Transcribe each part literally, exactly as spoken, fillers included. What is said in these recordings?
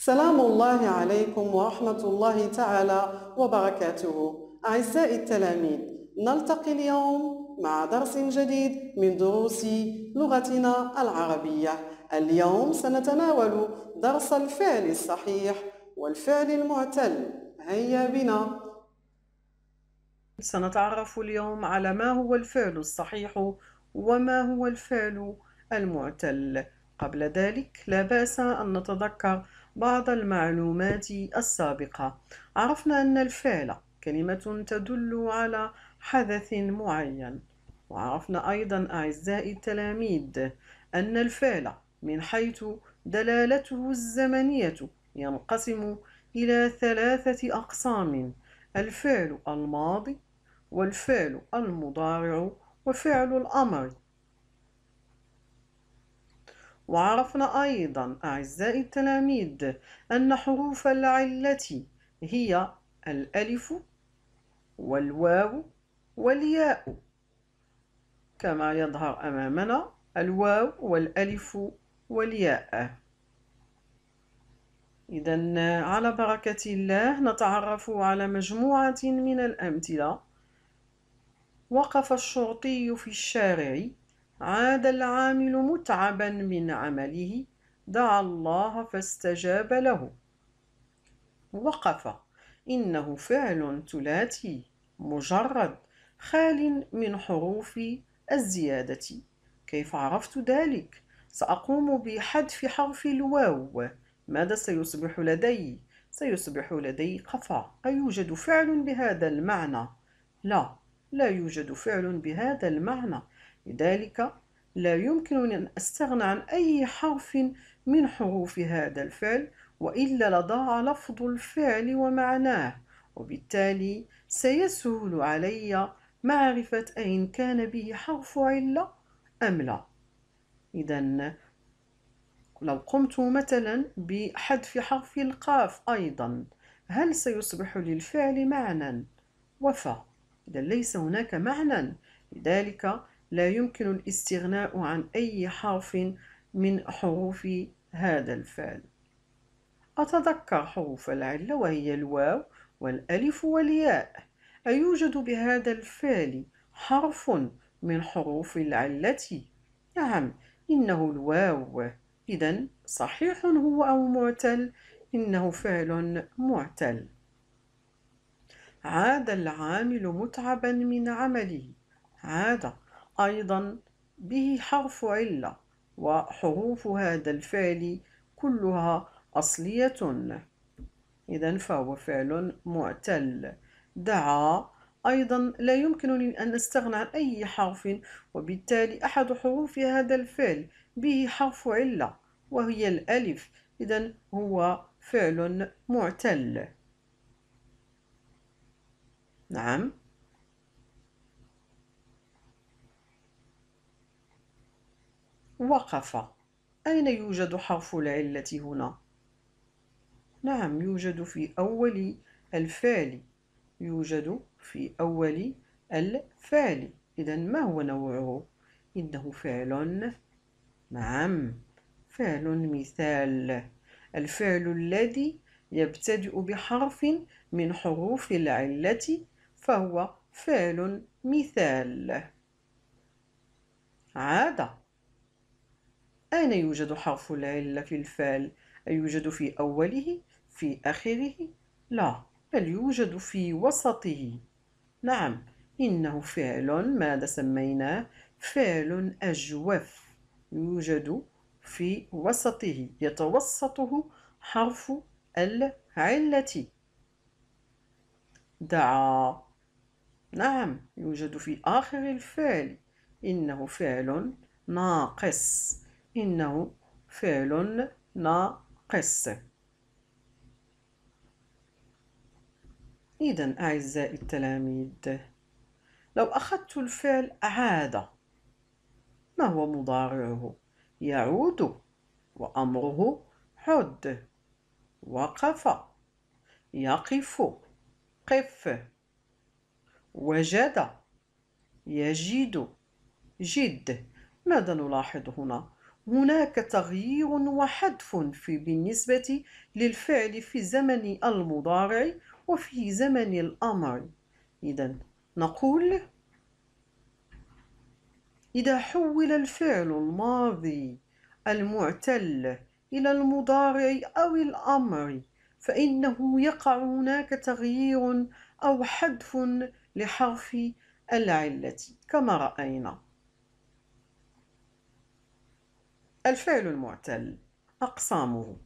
سلام الله عليكم ورحمة الله تعالى وبركاته. أعزائي التلاميذ، نلتقي اليوم مع درس جديد من دروس لغتنا العربية. اليوم سنتناول درس الفعل الصحيح والفعل المعتل. هيا بنا. سنتعرف اليوم على ما هو الفعل الصحيح وما هو الفعل المعتل. قبل ذلك لا بأس أن نتذكر بعض المعلومات السابقة. عرفنا أن الفعل كلمة تدل على حدث معين، وعرفنا أيضا أعزائي التلاميذ أن الفعل من حيث دلالته الزمنية ينقسم إلى ثلاثة أقسام: الفعل الماضي، والفعل المضارع، وفعل الأمر. وعرفنا أيضا أعزائي التلاميذ أن حروف العلة هي الألف والواو والياء، كما يظهر أمامنا الواو والألف والياء. إذن على بركة الله نتعرف على مجموعة من الأمثلة. وقف الشرطي في الشارع، عاد العامل متعبا من عمله، دعا الله فاستجاب له. وقف إنه فعل ثلاثي مجرد خال من حروف الزيادة. كيف عرفت ذلك؟ سأقوم بحذف حرف الواو. ماذا سيصبح لدي؟ سيصبح لدي قفا. أيوجد فعل بهذا المعنى؟ لا، لا يوجد فعل بهذا المعنى، لذلك لا يمكنني أن أستغنى عن أي حرف من حروف هذا الفعل، وإلا لضاع لفظ الفعل ومعناه، وبالتالي سيسهل علي معرفة إن كان به حرف علة أم لا. إذن لو قمت مثلا بحذف حرف القاف أيضا، هل سيصبح للفعل معنى؟ وفى. إذا ليس هناك معنى، لذلك لا يمكن الاستغناء عن أي حرف من حروف هذا الفعل. أتذكر حروف العلة وهي الواو والألف والياء. أيوجد بهذا الفعل حرف من حروف العلة؟ نعم، إنه الواو. إذن صحيح هو أو معتل؟ إنه فعل معتل. عاد العامل متعبا من عمله. عاد أيضا به حرف علة، وحروف هذا الفعل كلها أصلية، إذن فهو فعل معتل. دعا أيضا لا يمكنني أن أستغنى عن أي حرف، وبالتالي أحد حروف هذا الفعل به حرف علة وهي الألف، إذن هو فعل معتل. نعم. وقف، أين يوجد حرف العلة هنا؟ نعم، يوجد في أول الفعل، يوجد في أول الفعل. إذن ما هو نوعه؟ إنه فعل، نعم، فعل مثال. الفعل الذي يبتدئ بحرف من حروف العلة فهو فعل مثال. عاد، أين يوجد حرف العلة في الفعل؟ أيوجد في أوله؟ في آخره؟ لا، بل يوجد في وسطه. نعم، إنه فعل ماذا سميناه؟ فعل أجوف، يوجد في وسطه، يتوسطه حرف العلة. دعا، نعم، يوجد في آخر الفعل، إنه فعل ناقص، إنه فعل ناقص. إذن أعزائي التلاميذ، لو أخذت الفعل عاد، ما هو مضارعه؟ يعود، وأمره عد. وقف، يقف، قف. وجد، يجد، جد. ماذا نلاحظ هنا؟ هناك تغيير وحذف في بالنسبة للفعل في زمن المضارع وفي زمن الأمر. إذا نقول: إذا حول الفعل الماضي المعتل إلى المضارع أو الأمر فإنه يقع هناك تغيير أو حذف لحرف العلة كما رأينا. الفعل المعتل أقسامه: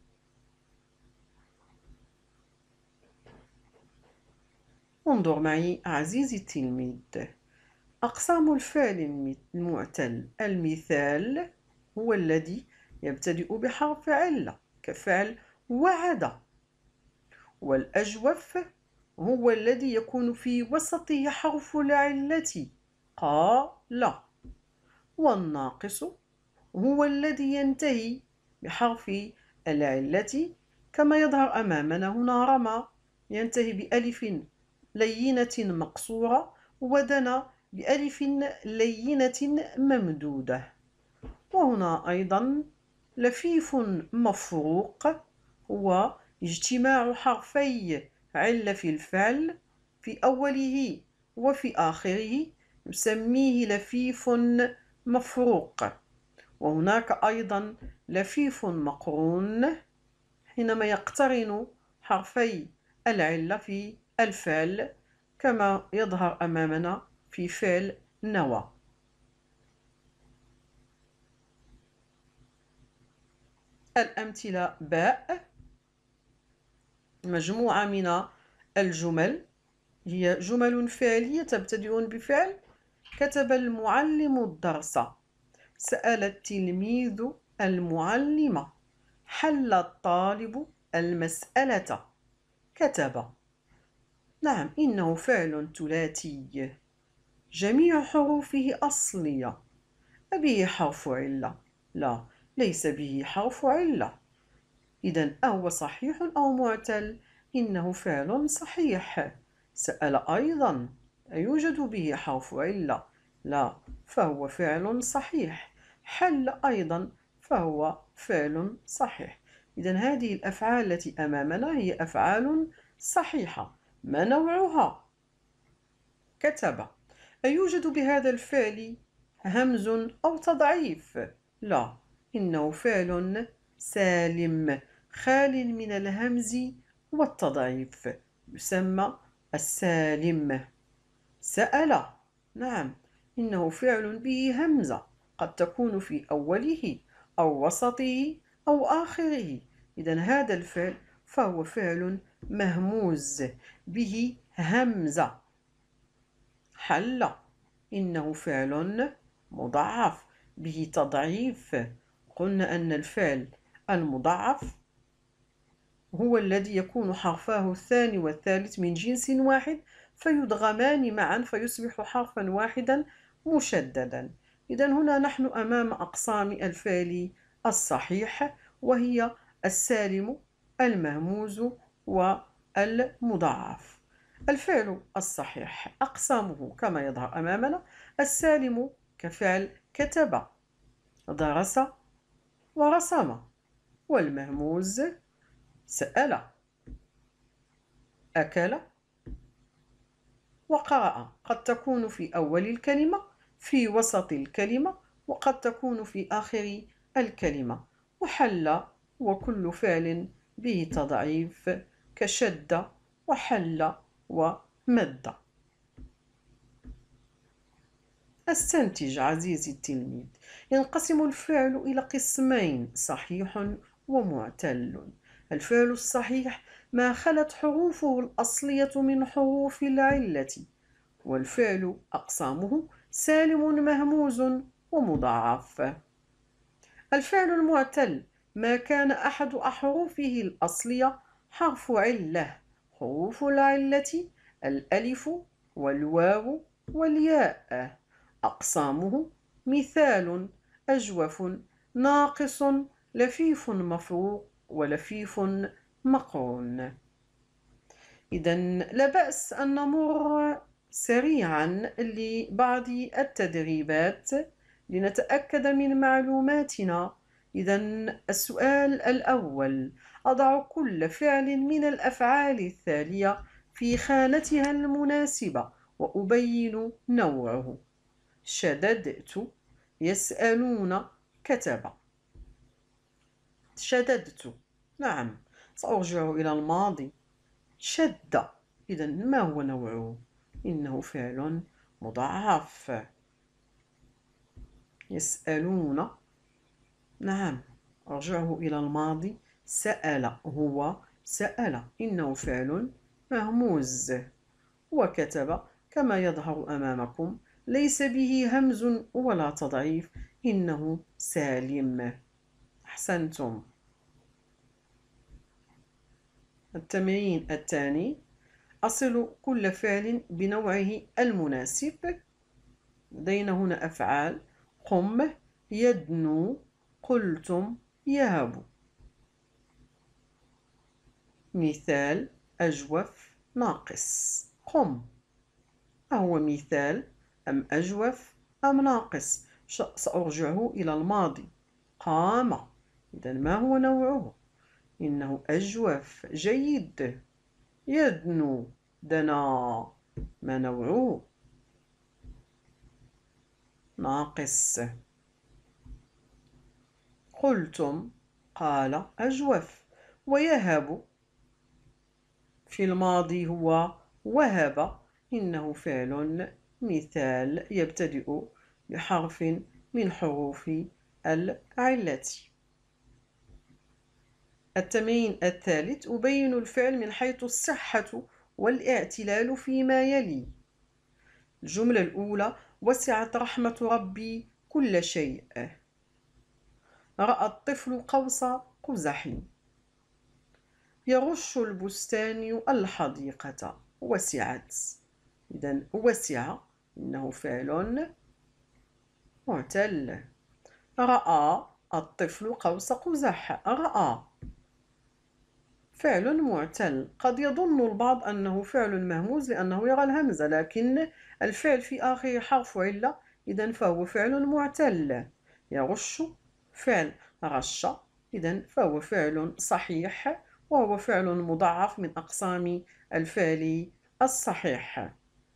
انظر معي عزيزي التلميذ. أقسام الفعل المعتل: المثال هو الذي يبتدئ بحرف علة كفعل وعد، والأجوف هو الذي يكون في وسطه حرف العلة قال، والناقص هو الذي ينتهي بحرف العلة كما يظهر أمامنا هنا: رمى ينتهي بألف لينة مقصورة، ودنا بألف لينة ممدودة. وهنا أيضا لفيف مفروق هو اجتماع حرفي علة في الفعل في أوله وفي آخره، نسميه لفيف مفروق. وهناك أيضا لفيف مقرون حينما يقترن حرفي العلة في الفعل كما يظهر أمامنا في فعل نوى. الأمثلة: باء مجموعة من الجمل هي جمل فعلية تبتدئ بفعل: كتب المعلم الدرس، سأل التلميذ المعلم، حل الطالب المسألة، كتب. نعم، إنه فعل ثلاثي جميع حروفه أصلية. أبه حرف علة؟ لا، ليس به حرف علة. إذن أهو صحيح أو معتل؟ إنه فعل صحيح. سأل أيضا أيوجد به حرف علة؟ لا، فهو فعل صحيح. حل أيضا فهو فعل صحيح. إذن هذه الأفعال التي أمامنا هي أفعال صحيحة. ما نوعها؟ كتب. أيوجد بهذا الفعل همز أو تضعيف؟ لا، إنه فعل سالم خال من الهمز والتضعيف، يسمى السالم. سأل، نعم، إنه فعل به همزة قد تكون في أوله أو وسطه أو آخره. إذن هذا الفعل فهو فعل مهموز به همزة. حل، إنه فعل مضاعف به تضعيف. قلنا أن الفعل المضاعف هو الذي يكون حرفاه الثاني والثالث من جنس واحد فيدغمان معا فيصبح حرفا واحدا مشددا. إذن هنا نحن أمام أقسام الفعل الصحيح، وهي السالم، المهموز، والمضاعف. الفعل الصحيح أقسامه كما يظهر أمامنا: السالم كفعل كتب، درس، ورسم. والمهموز: سأل، أكل، وقرأ. قد تكون في أول الكلمة، في وسط الكلمة، وقد تكون في آخر الكلمة. وحل وكل فعل به تضعيف كشد وحل ومد. استنتج عزيزي التلميذ. ينقسم الفعل إلى قسمين: صحيح ومعتل. الفعل الصحيح ما خلت حروفه الأصلية من حروف العلة، والفعل أقسامه سالم مهموز ومضاعف. الفعل المعتل ما كان أحد أحرفه الأصلية حرف علة. حروف العلة الألف والواو والياء. أقسامه: مثال، أجوف، ناقص، لفيف مفروق، ولفيف مقرون. إذن لا بأس أن نمر سريعا لبعض التدريبات لنتأكد من معلوماتنا إذن السؤال الأول: أضع كل فعل من الأفعال التالية في خانتها المناسبة وأبين نوعه. شددت، يسألون، كتب. شددت، نعم، سأرجع إلى الماضي. شد، إذن ما هو نوعه؟ إنه فعل مضاعف. يسألون، نعم، أرجعه إلى الماضي. سأل، هو سأل، إنه فعل مهموز. وكتب كما يظهر أمامكم ليس به همز ولا تضعيف، إنه سالم. أحسنتم. التمرين الثاني: أصل كل فعل بنوعه المناسب. لدينا هنا أفعال: قم، يدنو، قلتم، يهب. مثال: أجوف، ناقص. قم، أهو مثال أم أجوف أم ناقص؟ سأرجعه إلى الماضي. قام، إذن ما هو نوعه؟ إنه أجوف. جيد. يدنو، دنا، ما نوعه؟ ناقص. قلتم، قال، أجوف. ويهب في الماضي هو وهب، إنه فعل مثال يبتدئ بحرف من حروف العلة. التمرين الثالث: أبين الفعل من حيث الصحة والاعتلال فيما يلي. الجملة الأولى: وسعت رحمة ربي كل شيء. رأى الطفل قوس قزح. يرش البستان الحديقة. وسعت، إذن وسع، إنه فعل معتل. رأى الطفل قوس قزح. رأى فعل معتل. قد يظن البعض أنه فعل مهموز لأنه يرى الهمزة، لكن الفعل في آخره حرف علة، إذن فهو فعل معتل. يرش فعل رش، إذن فهو فعل صحيح، وهو فعل مضاعف من أقسام الفعل الصحيح.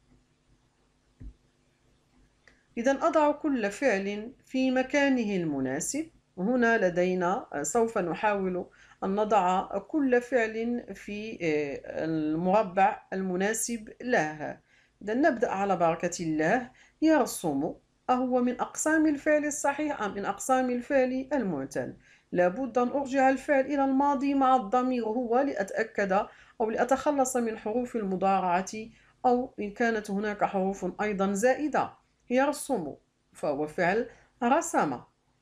إذن أضع كل فعل في مكانه المناسب. هنا لدينا سوف نحاول أن نضع كل فعل في المربع المناسب له. إذن نبدأ على بركة الله. يرسم، أهو من أقسام الفعل الصحيح أم من أقسام الفعل المعتل؟ لابد أن أرجع الفعل إلى الماضي مع الضمير هو لأتأكد أو لأتخلص من حروف المضارعة، أو إن كانت هناك حروف أيضا زائدة. يرسم فهو فعل رسم.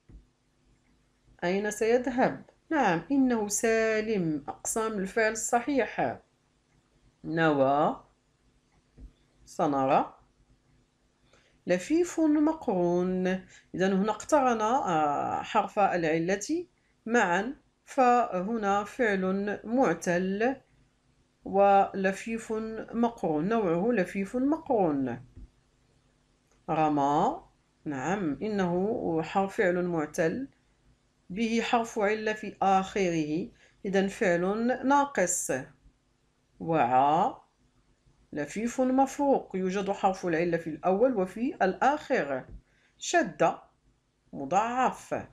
أين سيذهب؟ نعم، إنه سالم. أقسام الفعل الصحيح: نوى، سنرى. لفيف مقرون، إذن هنا اقترن حرف العلة معا، فهنا فعل معتل. ولفيف مقرون، نوعه لفيف مقرون. رمى، نعم، إنه حرف فعل معتل به حرف علة في آخره، إذن فعل ناقص. وعى، لفيف مفروق، يوجد حرف العلة في الأول وفي الآخر. شد، مضاعف.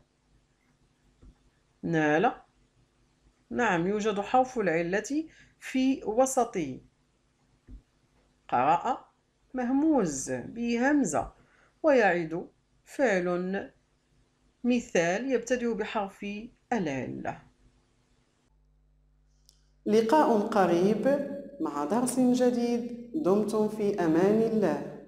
نال، نعم، يوجد حرف العلة في وسطه. قرأ، مهموز به همزة. ويعد فعل مثال يبتدئ بحرف العلة. لقاء قريب مع درس جديد. دمتم في أمان الله.